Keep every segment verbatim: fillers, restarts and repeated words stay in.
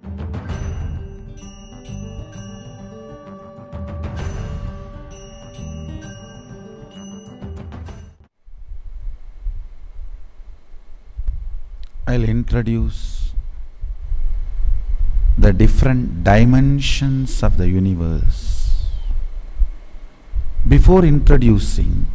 I'll introduce the different dimensions of the universe. Before introducing,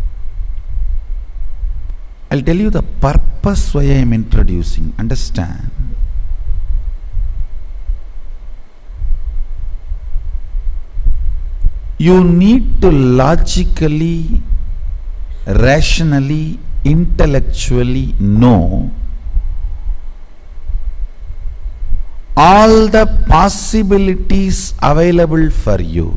I'll tell you the purpose why I am introducing. Understand? You need to logically, rationally, intellectually know all the possibilities available for you.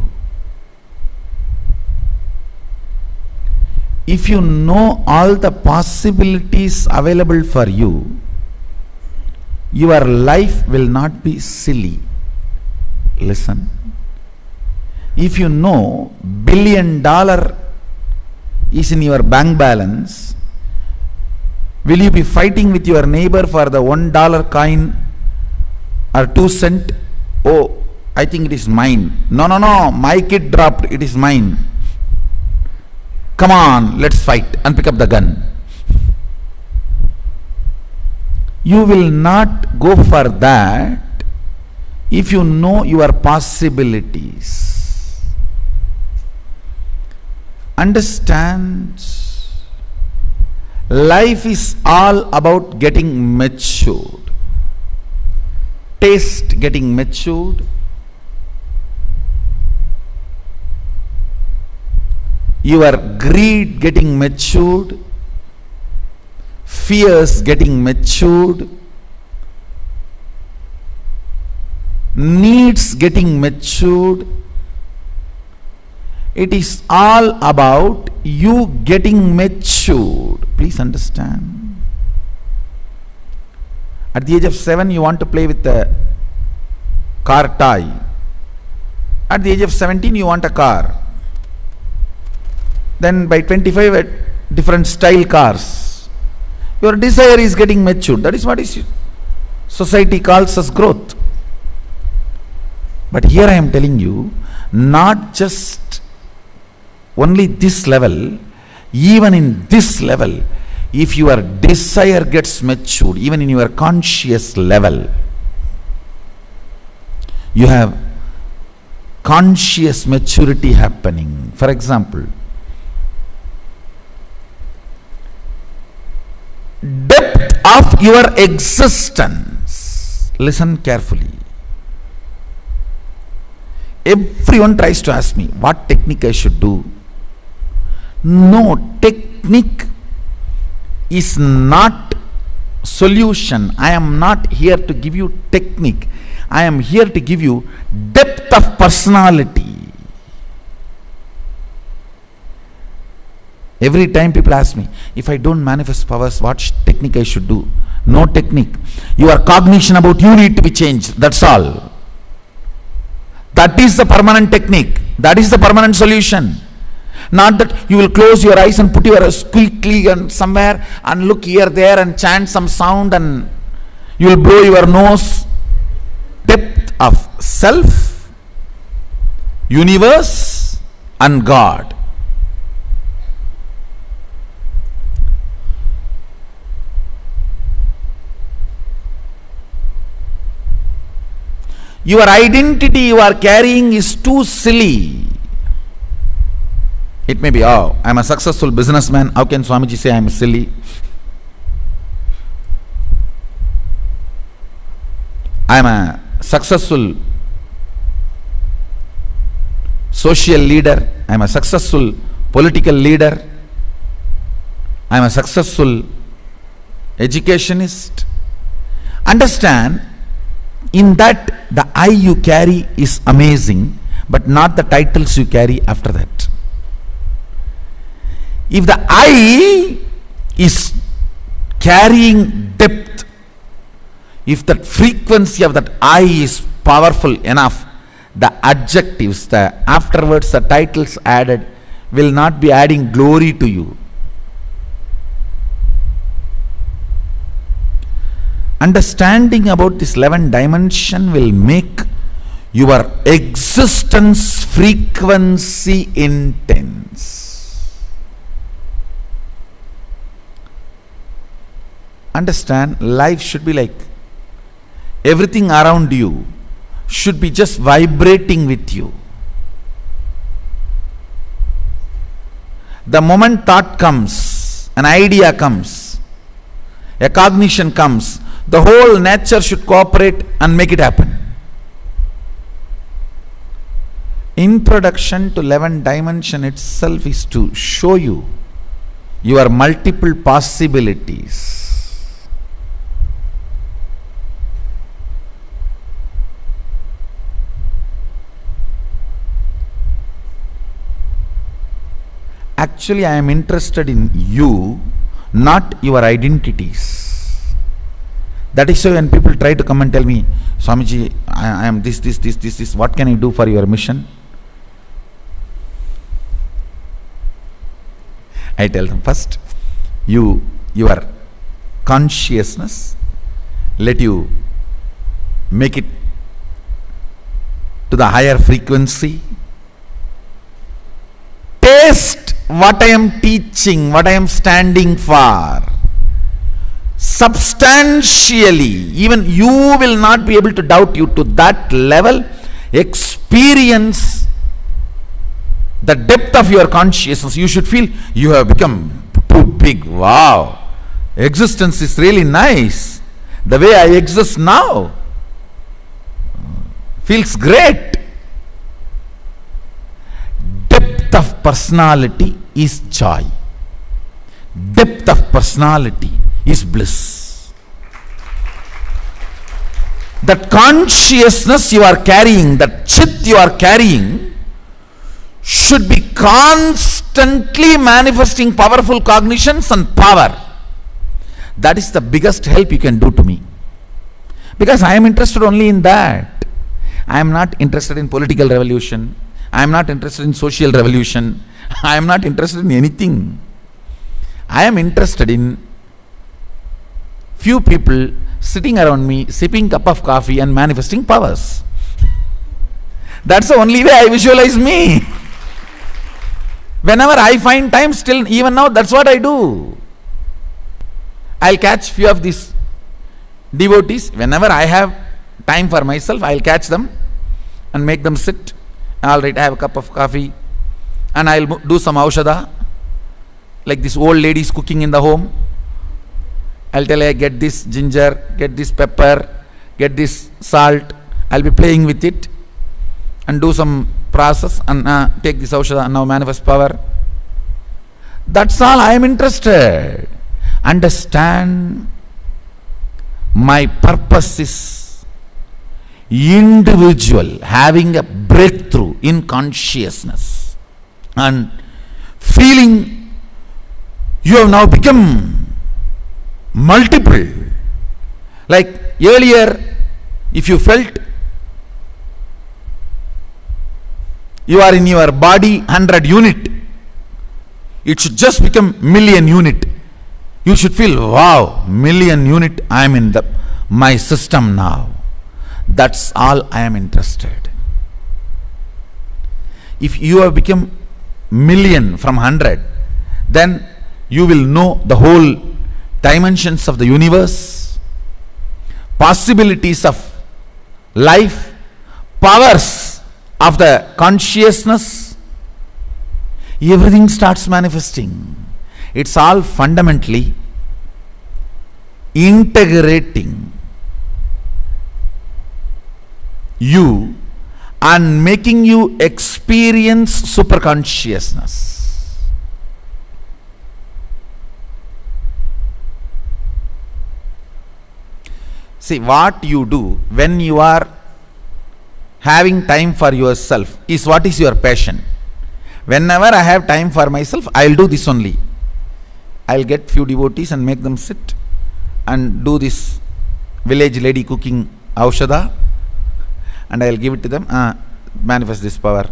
If you know all the possibilities available for you, your life will not be silly. Listen. If you know billion dollar is in your bank balance, will you be fighting with your neighbor for the one dollar coin or two cent? Oh, I think it is mine. No, no, no, my kid dropped, it is mine. Come on, let's fight and pick up the gun. You will not go for that if you know your possibilities. Understand? Life is all about getting matured. Taste getting matured, your greed getting matured, fears getting matured, needs getting matured. It is all about you getting matured. Please understand. At the age of seven, you want to play with a car toy. At the age of seventeen, you want a car. Then by twenty-five, at different style cars. Your desire is getting matured. That is what is society calls as growth. But here I am telling you, not just only this level, even in this level, if your desire gets matured, even in your conscious level, you have conscious maturity happening. For example, depth of your existence. Listen carefully. Everyone tries to ask me what technique I should do. No, technique is not solution. I am not here to give you technique. I am here to give you depth of personality. Every time people ask me, if I don't manifest powers, what technique I should do? No technique. Your cognition about you need to be changed. That's all. That is the permanent technique. That is the permanent solution. Not that you will close your eyes and put your quickly and somewhere and look here, there and chant some sound and you will blow your nose. Depth of self, universe and God. Your identity you are carrying is too silly. It may be, oh, I am a successful businessman. How can Swamiji say I am silly? I am a successful social leader. I am a successful political leader. I am a successful educationist. Understand, in that the I you carry is amazing, but not the titles you carry after that. If the I is carrying depth, if that frequency of that I is powerful enough, the adjectives, the afterwards the titles added will not be adding glory to you. Understanding about this eleven dimension will make your existence frequency intense. Understand, life should be like everything around you should be just vibrating with you. The moment thought comes, an idea comes, a cognition comes, the whole nature should cooperate and make it happen. Introduction to eleven dimension itself is to show you your multiple possibilities. Actually, I am interested in you, not your identities. That is why when people try to come and tell me, Swamiji, I, I am this, this, this, this, this, what can I do for your mission? I tell them, first, you, your consciousness, let you make it to the higher frequency. Taste what I am teaching, what I am standing for. Substantially, even you will not be able to doubt you to that level. Experience the depth of your consciousness. You should feel you have become too big. Wow, existence is really nice. The way I exist now feels great. Depth of personality is joy. Depth of personality is bliss. That consciousness you are carrying, that chit you are carrying, should be constantly manifesting powerful cognitions and power. That is the biggest help you can do to me. Because I am interested only in that. I am not interested in political revolution. I am not interested in social revolution. I am not interested in anything. I am interested in few people sitting around me, sipping cup of coffee and manifesting powers. That's the only way I visualize me. Whenever I find time, still even now, that's what I do. I'll catch few of these devotees. Whenever I have time for myself, I'll catch them and make them sit. All right, I have a cup of coffee and I'll do some aushadha, like this old ladies cooking in the home. I'll tell her, get this ginger, get this pepper, get this salt. I'll be playing with it and do some process and uh, take this aushadha and now manifest power. That's all I am interested. Understand, my purpose is individual, having a breakthrough in consciousness and feeling you have now become multiple. Like earlier, if you felt you are in your body hundred unit, it should just become million unit. You should feel, wow, million unit, I am in the my system now. That's all I am interested. If you have become million from hundred, then you will know the whole dimensions of the universe, possibilities of life, powers of the consciousness. Everything starts manifesting. It's all fundamentally integrating you and making you experience superconsciousness. See, what you do when you are having time for yourself is what is your passion. Whenever I have time for myself, I will do this only. I will get few devotees and make them sit and do this village lady cooking aushadha, and I will give it to them, uh, manifest this power.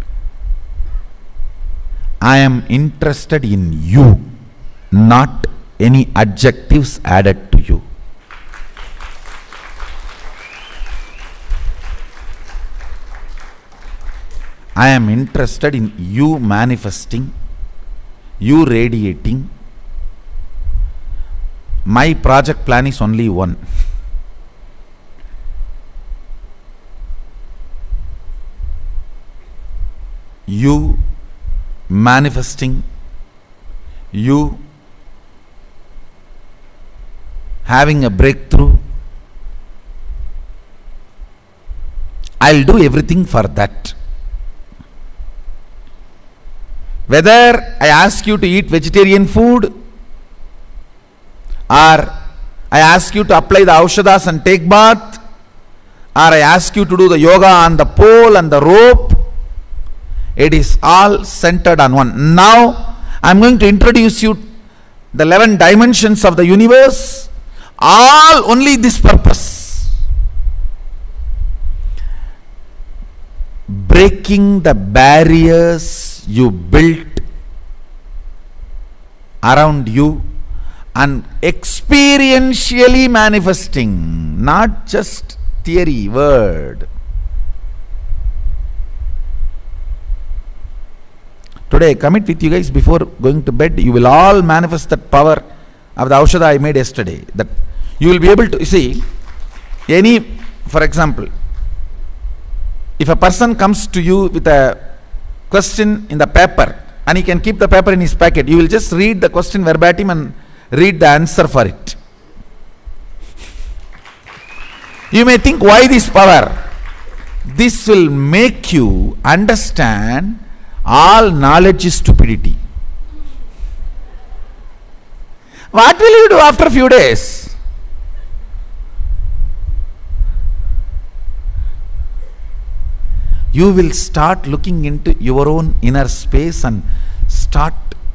I am interested in you, not any adjectives added to you. I am interested in you manifesting, you radiating. My project plan is only one. You manifesting, you having a breakthrough. I'll do everything for that. Whether I ask you to eat vegetarian food, or I ask you to apply the aushadas and take bath, or I ask you to do the yoga on the pole and the rope, it is all centered on one. Now I am going to introduce you the eleven dimensions of the universe, all only this purpose: breaking the barriers you built around you and experientially manifesting, not just theory, word. Today I commit with you guys, before going to bed, you will all manifest that power of the aushadha I made yesterday. That you will be able to see any, for example, if a person comes to you with a question in the paper, and he can keep the paper in his pocket, you will just read the question verbatim and read the answer for it. You may think, why this power? This will make you understand all knowledge is stupidity. What will you do after a few days? You will start looking into your own inner space and start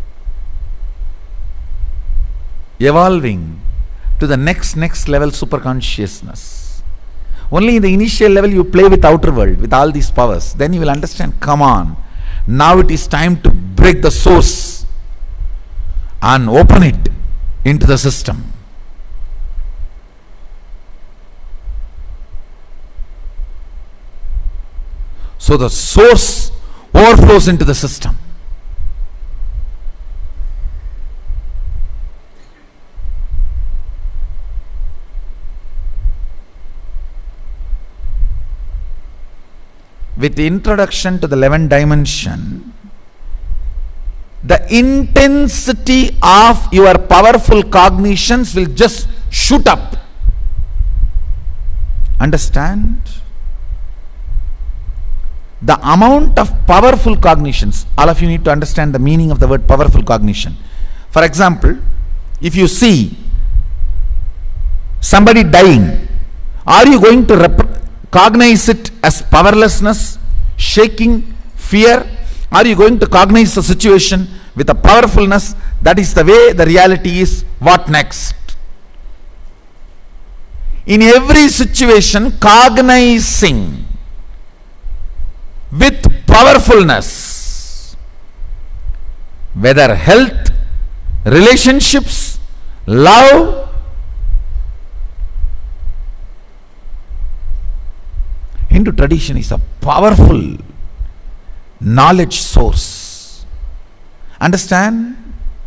evolving to the next next level super consciousness. Only in the initial level you play with outer world, with all these powers. Then you will understand, come on, now it is time to break the source and open it into the system. So the source overflows into the system. With the introduction to the eleventh dimension, the intensity of your powerful cognitions will just shoot up. Understand? The amount of powerful cognitions, all of you need to understand the meaning of the word powerful cognition. For example, if you see somebody dying, are you going to rep- cognize it as powerlessness, shaking, fear? Are you going to cognize the situation with a powerfulness? That is the way the reality is. What next? In every situation, cognizing with powerfulness, whether health, relationships, love, Hindu tradition is a powerful knowledge source. Understand?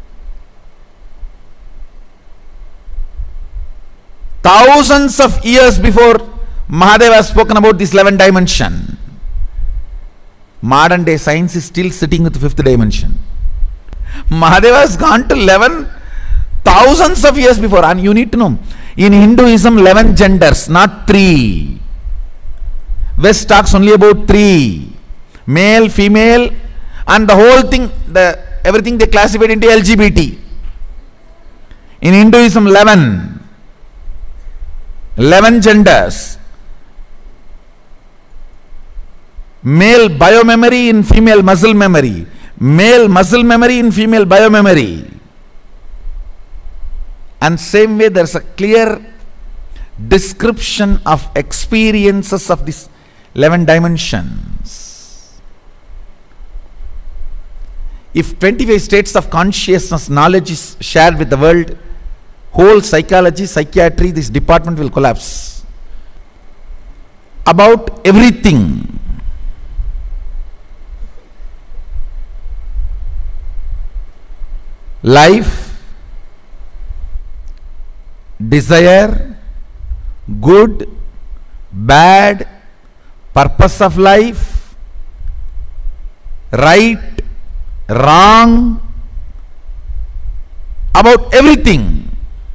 Thousands of years before Mahadeva has spoken about this eleventh dimension, modern day science is still sitting with the fifth dimension. Mahadeva has gone to eleven thousands of years before. And you need to know, in Hinduism, eleven genders, not three. West talks only about three: male, female, and the whole thing, the everything they classified into L G B T. In Hinduism, eleven. eleven genders. Male biomemory in female muscle memory, male muscle memory in female biomemory. And same way there is a clear description of experiences of these eleven dimensions. If twenty-five states of consciousness knowledge is shared with the world, whole psychology, psychiatry, this department will collapse. About everything. Life, desire, good, bad, purpose of life, right, wrong, about everything.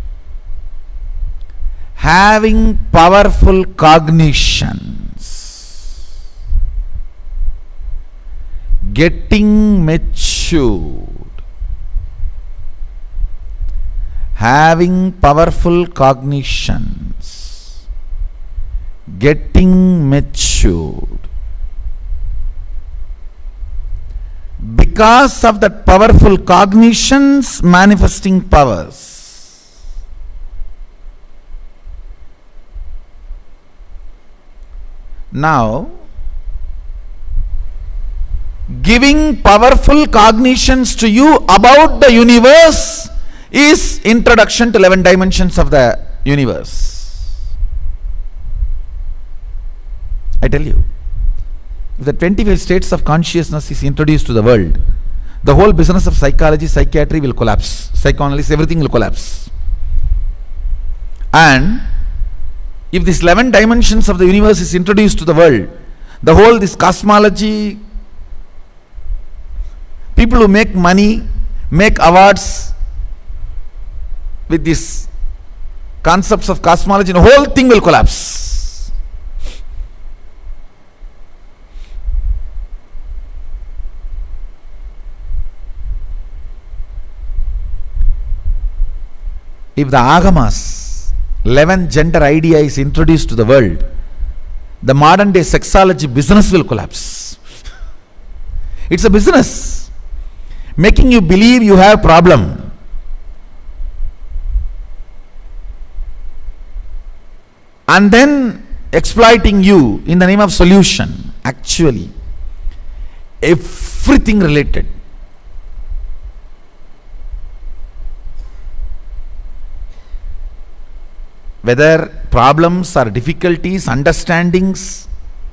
Having powerful cognitions, getting matured, having powerful cognitions, getting matured. Because of that powerful cognitions, manifesting powers. Now, giving powerful cognitions to you about the universe is introduction to eleven dimensions of the universe. I tell you, if the twenty-five states of consciousness is introduced to the world, the whole business of psychology, psychiatry will collapse. Psychoanalysis, everything will collapse. And if these eleven dimensions of the universe is introduced to the world, the whole this cosmology, people who make money, make awards with these concepts of cosmology, the whole thing will collapse. If the agamas, eleven gender idea is introduced to the world, the modern day sexology business will collapse. It's a business making you believe you have problem. And then exploiting you in the name of solution. Actually, everything related. Whether problems or difficulties, understandings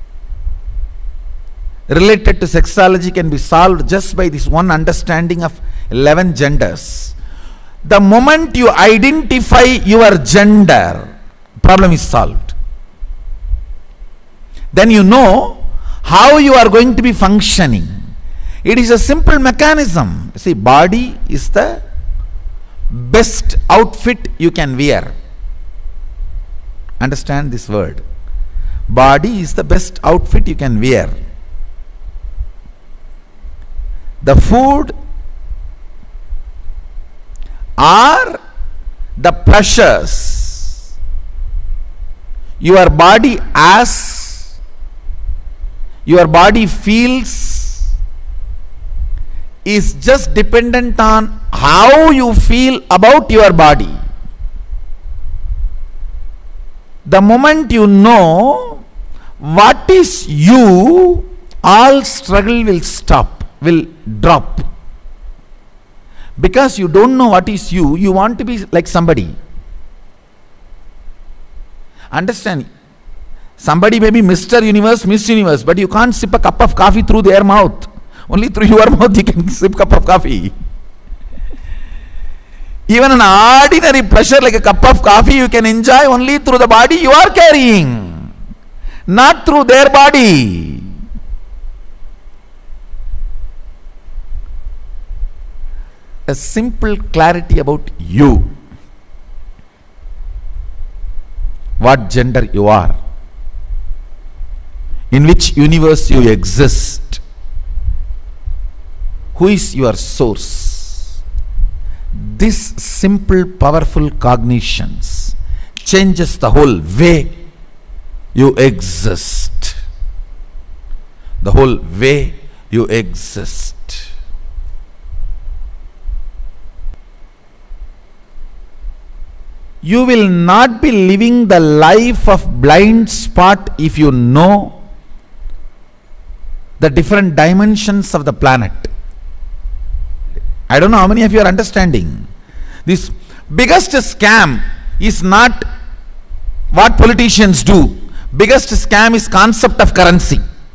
related to sexology can be solved just by this one understanding of eleven genders. The moment you identify your gender, problem is solved. Then you know how you are going to be functioning. It is a simple mechanism. See, body is the best outfit you can wear. Understand this word. Body is the best outfit you can wear. The food are the pleasures your body has, your body feels, is just dependent on how you feel about your body. The moment you know what is you, all struggle will stop, will drop. Because you don't know what is you, you want to be like somebody. Understand? Somebody may be Mister Universe, Miss Universe, but you can't sip a cup of coffee through their mouth. Only through your mouth you can sip a cup of coffee. Even an ordinary pleasure like a cup of coffee you can enjoy only through the body you are carrying, not through their body. A simple clarity about you. What gender you are, in which universe you exist, who is your source. This simple powerful cognitions changes the whole way you exist. The whole way you exist. You will not be living the life of blind spot if you know the different dimensions of the planet. I don't know how many of you are understanding. This biggest scam is not what politicians do. Biggest scam is concept of currency.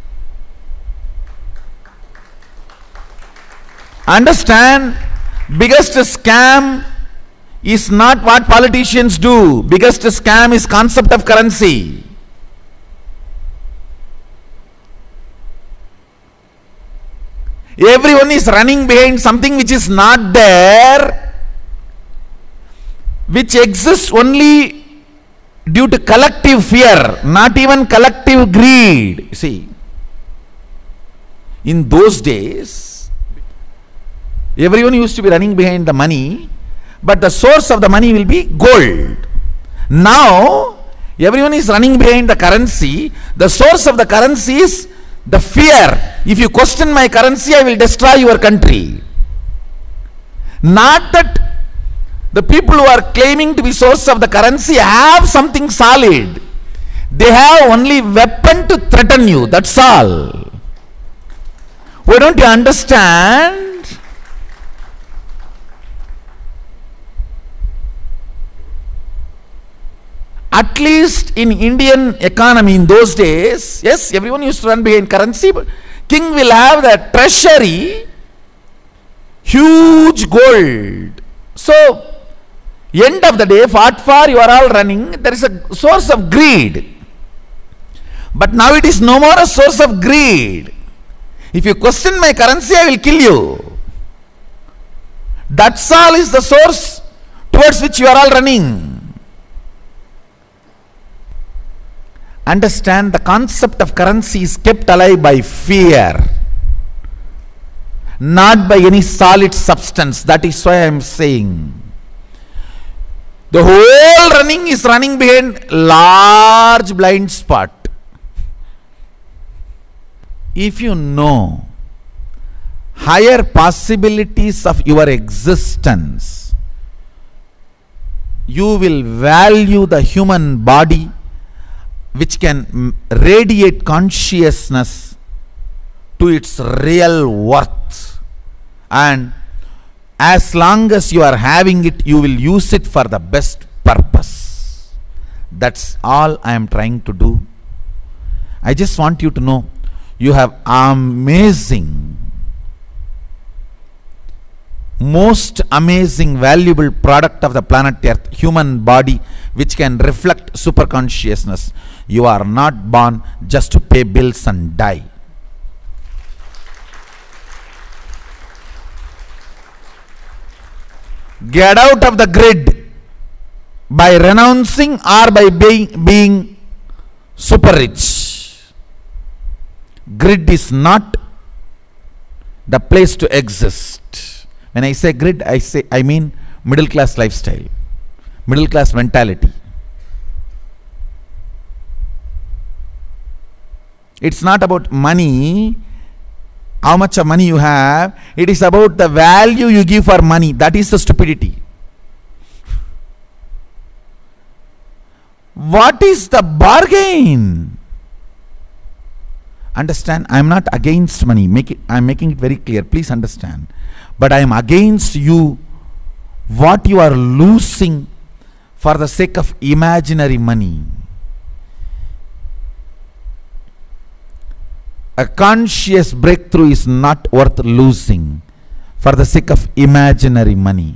Understand, biggest scam is not what politicians do. Biggest scam is concept of currency. Everyone is running behind something which is not there, which exists only due to collective fear, not even collective greed. See, in those days, everyone used to be running behind the money, but the source of the money will be gold. Now, everyone is running behind the currency. The source of the currency is the fear. If you question my currency, I will destroy your country. Not that the people who are claiming to be source of the currency have something solid. They have only weapon to threaten you. That's all. Why don't you understand? At least in Indian economy in those days, yes, everyone used to run behind currency, but king will have the treasury, huge gold. So, end of the day, what for you are all running, there is a source of greed. But now it is no more a source of greed. If you question my currency, I will kill you. That's all is the source towards which you are all running. Understand, the concept of currency is kept alive by fear, not by any solid substance. That is why I am saying the whole running is running behind large blind spot. If you know higher possibilities of your existence, you will value the human body, which can radiate consciousness to its real worth. And as long as you are having it, you will use it for the best purpose. That's all I am trying to do. I just want you to know, you have amazing, most amazing, valuable product of the planet Earth, human body, which can reflect superconsciousness. You are not born just to pay bills and die. Get out of the grid by renouncing or by being, being super rich. Grid is not the place to exist. When I say grid, I say I mean middle class lifestyle, middle class mentality. It's not about money, how much of money you have. It is about the value you give for money. That is the stupidity. What is the bargain? Understand, I am not against money. Make it, I am making it very clear. Please understand. But I am against you, what you are losing for the sake of imaginary money. A conscious breakthrough is not worth losing for the sake of imaginary money.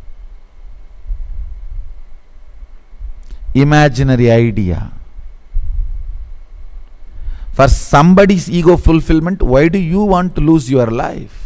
Imaginary idea. For somebody's ego fulfillment, why do you want to lose your life?